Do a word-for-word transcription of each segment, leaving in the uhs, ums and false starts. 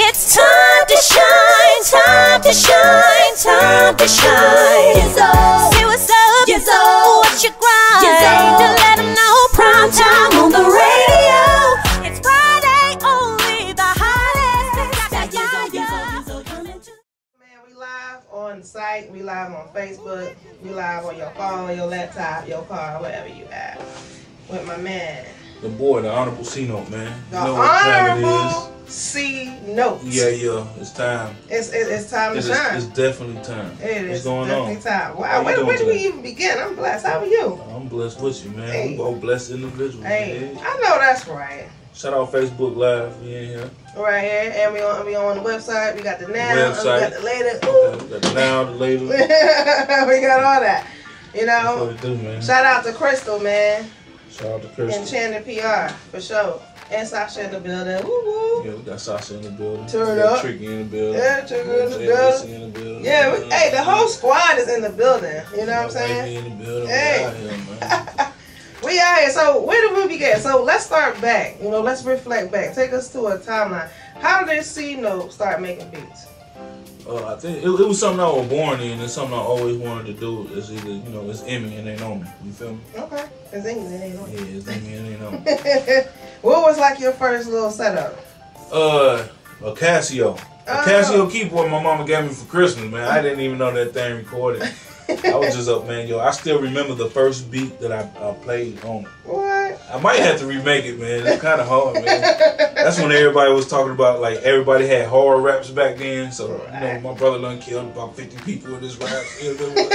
It's time to shine, time to shine, time to shine. Gizzo, say what's up, Gizzo, what's your grind? Gizzo, to let them know prime time on the radio. It's Friday only, the hottest. Yeah, yeah, yeah, Gizzo, coming to. Man, we live on site, we live on Facebook, we live on your phone, your laptop, your car, whatever you have. With my man. The boy, the Honorable C-Note, man. The you know what time it Honorable C-Note. Yeah, yeah, it's time. It's, it's, it's time It to is, shine. it's definitely time. It What's is going definitely on? time. Wow, How you where, doing where do we today? even begin? I'm blessed. How are you? I'm blessed with you, man. Hey. We both blessed individuals. Hey, Man. I know that's right. Shout out Facebook Live. We in here. Right here, and we on we on the website. We got the now, Website. we got the later. Okay, we got the now, the later. we got all that. You That's know. what it do, man. Shout out to Crystal, man. Shout out to Crystal. Enchanted P R for sure. And Sasha in the building. Woo woo. Yeah, we got Sasha in the building. Turn we got up. Tricky in the building. Yeah, Tricky in the Jay building. Lacey in the building. Yeah, we, hey, the whole squad is in the building. You know what I'm saying? In the building. Hey. We out here, man. We out here. So where did we begin? So let's start back. You know, let's reflect back. Take us to a timeline. How did C-Note start making beats? Uh, I think it, it was something I was born in, and something I always wanted to do. It's either, you know, it's in me and they know me. You feel me? Okay. It's English. It ain't no. Yeah, it's in me and they know me. What was like your first little setup? Uh, a Casio. A Oh. Casio keyboard my mama gave me for Christmas, man. I didn't even know that thing recorded. I was just up, man. Yo, I still remember the first beat that I, I played on it. What? I might have to remake it, man. It's kind of hard, man. That's when everybody was talking about, like, everybody had horror raps back then. So, you know, my brother done killed about fifty people with his raps. You remember,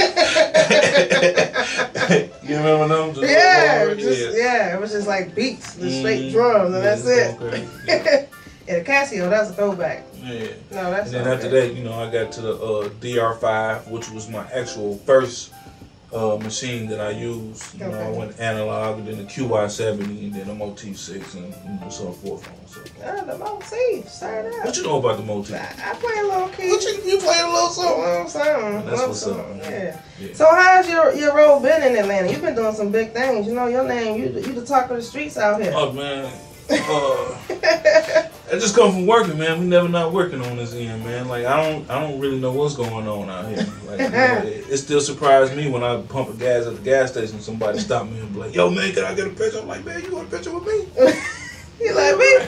you remember them? Just Yeah, horror? just, yeah. yeah, it was just like beats, the straight Mm, drums, and yeah, that's it's it. going crazy, yeah. Yeah, the Casio, that's a throwback. Yeah. No, that's And then okay. after that, you know, I got to the uh, D R five, which was my actual first uh, machine that I used. You know, I Okay. went analog, and then the Q Y seventy, and then the Motif six, and you know, so forth on. So. Ah, the Motif, start out. What you know about the Motif? I, I play a little key. What you, you play a little something? Little something. That's little what's up, something, man. Yeah. Yeah. So how's your your role been in Atlanta? You've been doing some big things. You know your name. You you the talk of the streets out here. Oh man, uh, I just come from working, man. We never not working on this end, man. Like I don't, I don't really know what's going on out here. Like you know, it, it still surprised me when I pump a gas at the gas station. Somebody stop me and be like, "Yo, man, can I get a picture?" I'm like, "Man, you want a picture with me?" You like me?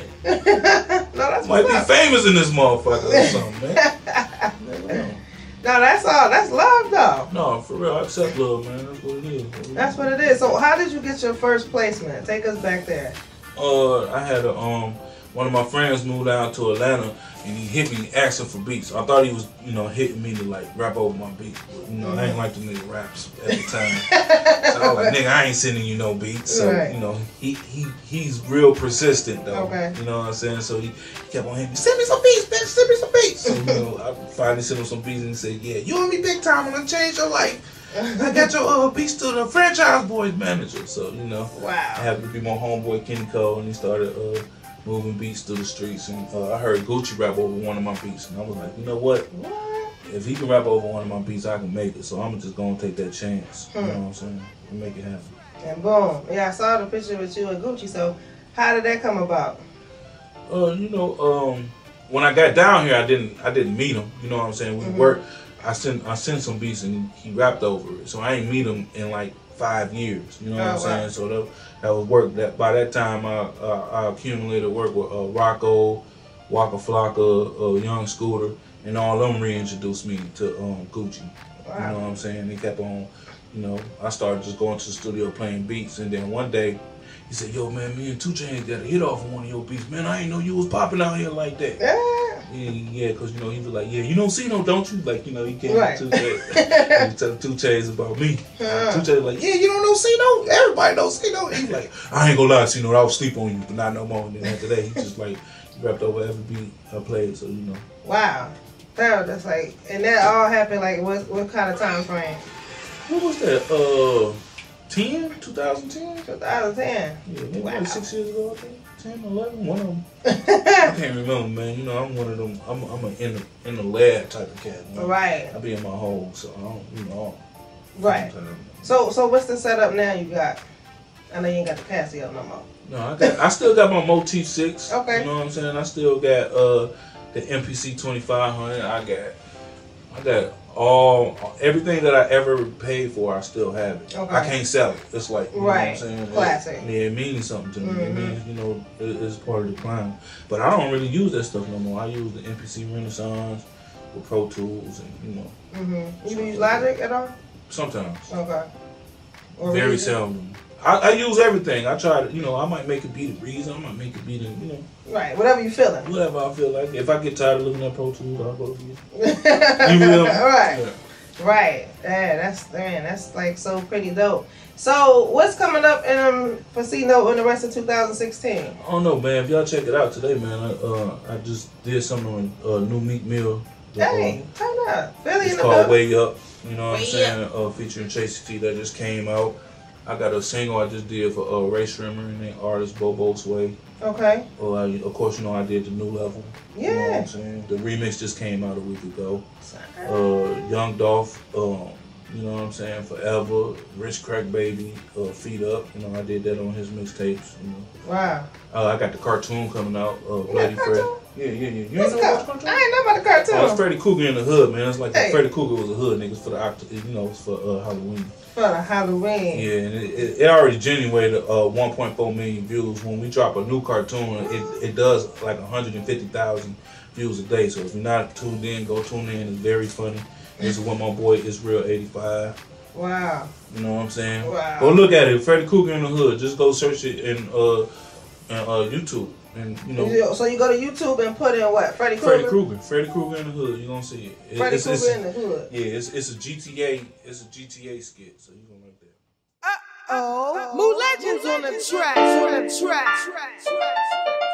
No, that's Might what's be up. famous in this motherfucker or something, man. Never know. No, that's all. That's love, though. No, for real, I accept love, man. That's what it is. That's what it is. So how did you get your first placement? Take us back there. Uh, I had a um, one of my friends moved down to Atlanta, and he hit me asking for beats. I thought he was, you know, hitting me to like rap over my beats, but you know, I ain't like the nigga raps at the time. So I was like, nigga, I ain't sending you no beats. So Right. you know, he he he's real persistent though. Okay. You know what I'm saying? So he kept on hitting me, send me some beats, bitch, send me some beats. So you know, I finally sent him some beats, and he said, yeah, you and me big time, I'm gonna change your life. I got your uh, beats to the franchise boys manager. So you know. I Wow. happened to be my homeboy Kenny Cole, and he started uh, moving beats through the streets. And uh, I heard Gucci rap over one of my beats, and I was like, you know what? What? If he can rap over one of my beats, I can make it. So I'm just gonna take that chance. You Hmm. know what I'm saying? And make it happen. And boom. Yeah, I saw the picture with you and Gucci. So how did that come about? Uh, you know, um, when I got down here, I didn't, I didn't meet him. You know what I'm saying? We Mhm. worked. I sent, I sent some beats, and he rapped over it. So I ain't meet him in like five years. You know what Oh, I'm wow. saying? So that, that was work. That by that time, I, uh, I accumulated work with uh, Rocco, Waka Flocka, uh, Young Scooter, and all them reintroduced me to um, Gucci. Wow. You know what I'm saying? They kept on, you know, I started just going to the studio playing beats, and then one day he said, "Yo, man, me and two Chainz got a hit off of one of your beats. Man, I ain't know you was popping out here like that." Yeah. Yeah, yeah, cause you know he was like, "Yeah, you don't see no, don't you?" Like, you know, he came Right. to two Chainz, he told two Chainz about me. Uh-huh. Two Chainz like, "Yeah, you don't know C-No. Everybody knows C-No." He's like, "I ain't gonna lie, C-No, I was sleep on you, but not no more." And then after that, he just like he rapped over every beat I played, so you know. Wow. That, that's like, and that all happened like what what kind of time frame? What was that? Uh, ten, twenty ten. twenty ten. Yeah, maybe Wow. like six years ago, I think. ten, eleven, one of them. I can't remember, man. You know, I'm one of them. I'm, I'm an in the, in the lab type of cat. Man. Right. I be in my hole, so I don't, you know. Right. So so what's the setup now you got? I know you ain't got the Casio no more. No, I got. I still got my Motif six. Okay. You know what I'm saying? I still got uh the M P C twenty-five hundred. I got, I got all everything that I ever paid for. I still have it. Okay. I can't sell it. It's like you right, know what I'm saying? Classic. It, yeah, it means something to me. Mm-hmm. It means you know it, it's part of the clown. But I don't really use that stuff no more. I use the M P C Renaissance with Pro Tools and you know. Mm-hmm. You use Logic at all? Sometimes. Okay. Or Very Reason? seldom. I, I use everything. I try to, you know, I might make a beat of Reason. I might make a beat of, you know. Right, whatever you feeling. Whatever I feel like. If I get tired of looking at Pro Tools, I'll go to Reason. You feel me? Right. Yeah. Right. Yeah, that's, man, that's like so pretty dope. So, what's coming up in um, for C-Note in the rest of two thousand sixteen? I don't know, man. If y'all check it out today, man, I, uh, I just did something on uh, New Meek Mill. Hey, uh, turn up. Philly it's in the called building. Way Up. You know what Way I'm saying? Uh, featuring Chasey T that just came out. I got a single I just did for uh, Ray Shrimmer and the artist Bobo Sway. Okay. Uh, I, of course, you know I did the New Level. Yeah. You know what I'm saying? The remix just came out a week ago. Uh, Young Dolph, um, you know what I'm saying? Forever, Rich Crack Baby, uh, Feet Up. You know I did that on his mixtapes. You know. Wow. Uh, I got the cartoon coming out. Uh, Bloody Fred. Yeah, yeah, yeah. You ain't What's know about the cartoon? I ain't know about the cartoon. Oh, it's Freddy Krueger in the hood, man. It's like Hey. Freddy Krueger was a hood nigga for the Oct- you know, it's for uh, Halloween. For the Halloween. Yeah, and it, it, it already generated uh, one point four million views. When we drop a new cartoon, it, it does like one hundred fifty thousand views a day. So if you're not tuned in, go tune in. It's very funny. This is with my boy Israel eighty-five. Wow. You know what I'm saying? Wow. Go look at it. Freddy Krueger in the hood. Just go search it in uh, in, uh YouTube. And you know. So you go to YouTube and put in what? Freddy Krueger? Freddy Krueger. Freddy Krueger in the hood. You're gonna see it. it Freddy it's, Krueger it's, in the hood. Yeah, it's it's a G T A. It's a G T A skit. So you're gonna like that. Uh oh. Moo Legends on the track. On the track.